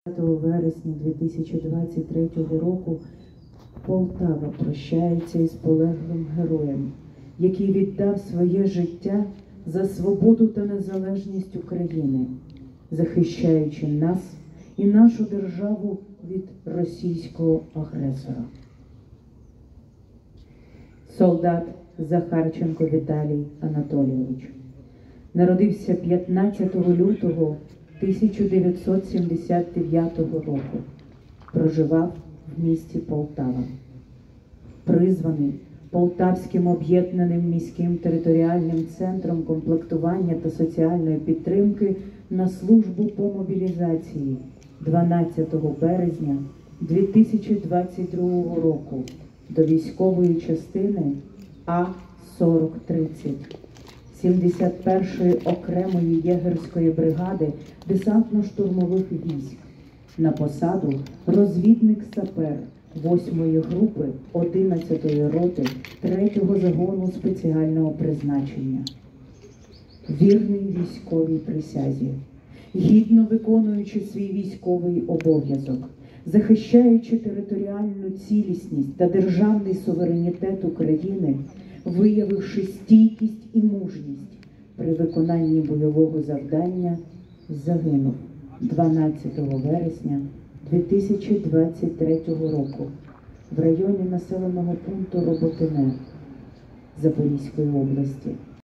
Вересня 2023 року Полтава прощається із полеглим героєм, який віддав своє життя за свободу та незалежність України, захищаючи нас і нашу державу від російського агресора. Солдат Захарченко Віталій Анатолійович народився 15 лютого 1979 року. Проживав в місті Полтава. Призваний Полтавським об'єднаним міським територіальним центром комплектування та соціальної підтримки на службу по мобілізації 12 березня 2022 року до військової частини А-4030. 71-ї окремої єгерської бригади десантно-штурмових військ на посаду розвідник-сапер 8-ї групи 11-ї роти 3-го загону спеціального призначення. Вірний військовій присязі, гідно виконуючи свій військовий обов'язок, захищаючи територіальну цілісність та державний суверенітет України, виявивши стійкість і мужність при виконанні бойового завдання, загинув 12 вересня 2023 року в районі населеного пункту Роботине Запорізької області.